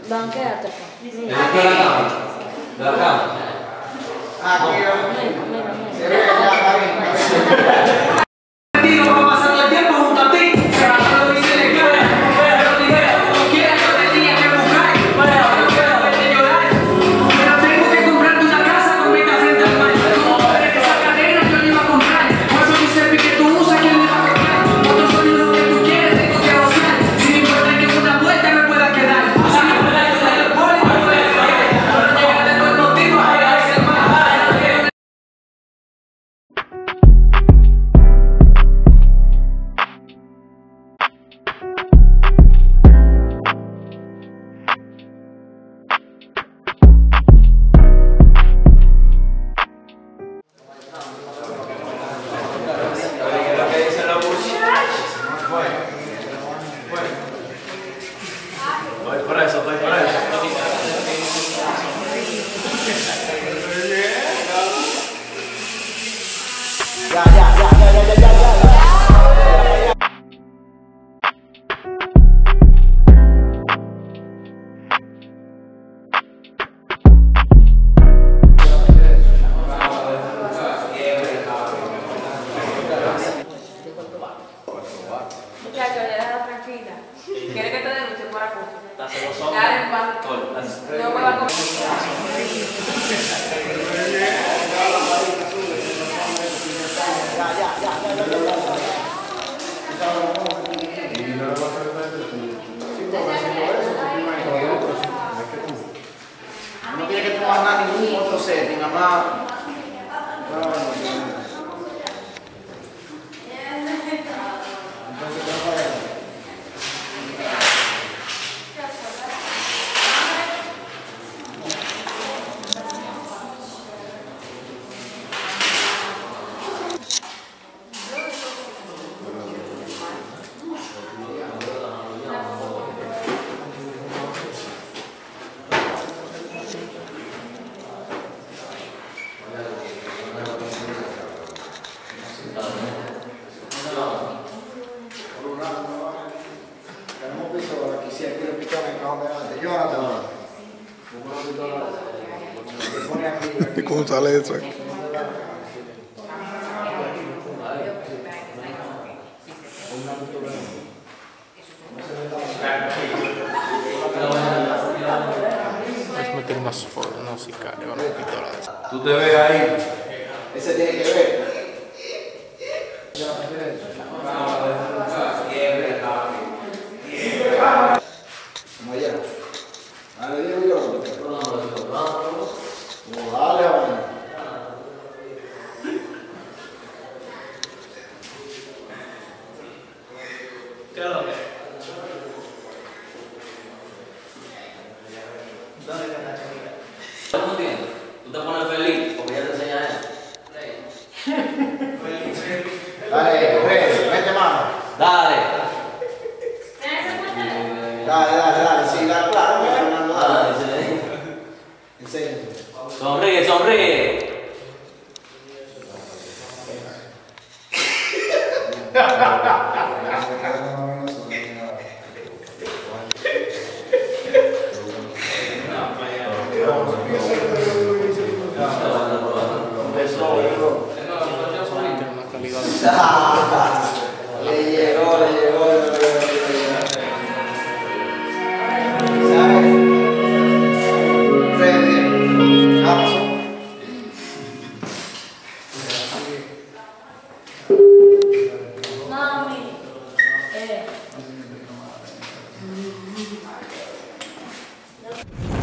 Banquéate, pa. ¿De la cama? ¿De la cama? Aquí, Mira. se ve, ya está bien. Vamos pasando el tiempo junto a ti. Trabajando y se le cae. Pero dinero como quiera yo tenía que buscar. No quiero verte llorar. Pero tengo que comprarte una casa con vista frente al mar. Pero esa cadena yo no iba a comprar. Por eso dice que tú usas que no iba a comprar. Otro sonido que tú quieres tengo que gozar. Sin importar que una puerta me pueda quedar. Sin importar que el poli me pueda quedar. Pero llegaste con el motivo a llegarse al mar. Estoy por eso. Ya. Muchacho, déjala tranquila. ¿Quieres que te denuncie por acoso? Está celoso. Dale, en paz. No me va a comer. No tiene que tomar nada ningún otro setting, nada más. Tenemos pistola, aquí si hay que pistola en el cajón delante. Jonathan. Se pone aquí. ¿Y cómo sale eso? Puedes meter unos sicarios, una pistola de esas. ¿Tú te ves ahí? Ese tiene que ver. Como ayer. Dale, dile yo. Dale, vamos. ¿Cómo entiendes? Tú te pones feliz porque ya te enseña eso. Dale, vete mano. Dale. Dale. Sí, dale, claro, Fernando, dale. Dale. Enséñate. Sonríe. Tiene una calidad de... Le llegó. Mami.